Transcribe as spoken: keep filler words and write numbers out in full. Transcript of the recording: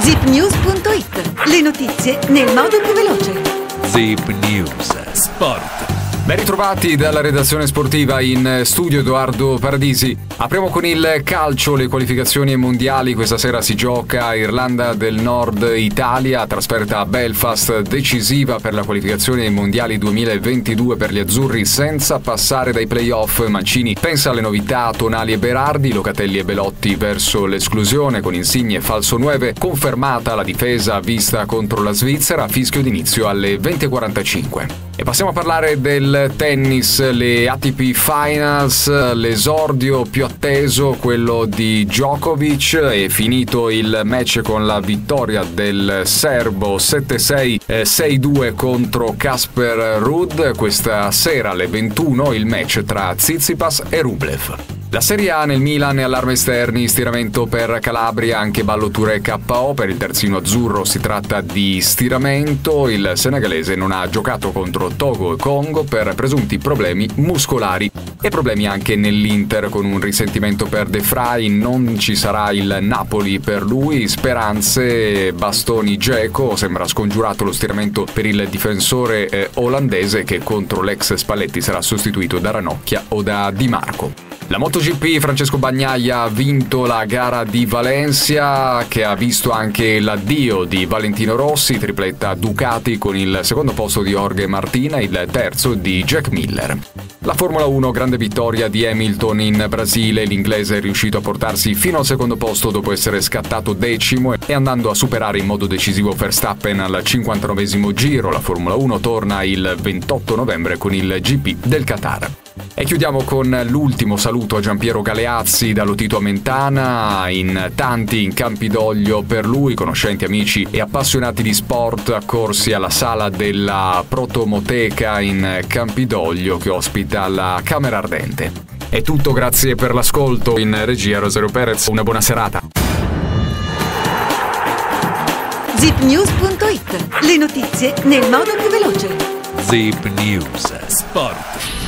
zip news punto it. Le notizie nel modo più veloce. Zip News Sport. Ben ritrovati dalla redazione sportiva, in studio Edoardo Paradisi. Apriamo con il calcio, le qualificazioni ai mondiali. Questa sera si gioca Irlanda del Nord Italia, trasferta a Belfast, decisiva per la qualificazione ai mondiali duemilaventidue per gli azzurri senza passare dai playoff. Mancini pensa alle novità, Tonali e Berardi, Locatelli e Belotti verso l'esclusione, con Insigne e Falsonueve. Confermata la difesa vista contro la Svizzera, fischio d'inizio alle venti e quarantacinque. E passiamo a parlare del tennis, le A T P Finals, l'esordio più atteso, quello di Djokovic. È finito il match con la vittoria del serbo sette sei sei due contro Casper Ruud. Questa sera alle ventuno il match tra Tsitsipas e Rublev. La Serie A nel Milan e allarme esterni, stiramento per Calabria, anche ballo Touré K O per il terzino azzurro. Si tratta di stiramento, il senegalese non ha giocato contro Togo e Congo per presunti problemi muscolari. E problemi anche nell'Inter con un risentimento per De Vrij, non ci sarà il Napoli per lui, speranze, bastoni Dzeko, sembra scongiurato lo stiramento per il difensore eh, olandese che contro l'ex Spalletti sarà sostituito da Ranocchia o da Di Marco. La MotoGP, Francesco Bagnaia ha vinto la gara di Valencia, che ha visto anche l'addio di Valentino Rossi, tripletta Ducati con il secondo posto di Jorge Martina e il terzo di Jack Miller. La Formula uno, grande vittoria di Hamilton in Brasile, l'inglese è riuscito a portarsi fino al secondo posto dopo essere scattato decimo e andando a superare in modo decisivo Verstappen al cinquantanovesimo giro. La Formula uno torna il ventotto novembre con il G P del Qatar. E chiudiamo con l'ultimo saluto a Giampiero Galeazzi da Lotito a Mentana, in tanti in Campidoglio per lui, conoscenti, amici e appassionati di sport accorsi alla sala della Protomoteca in Campidoglio che ospita la Camera Ardente. È tutto, grazie per l'ascolto. In regia Rosario Perez, una buona serata. zip news punto it. Le notizie nel modo più veloce. Zip News Sport.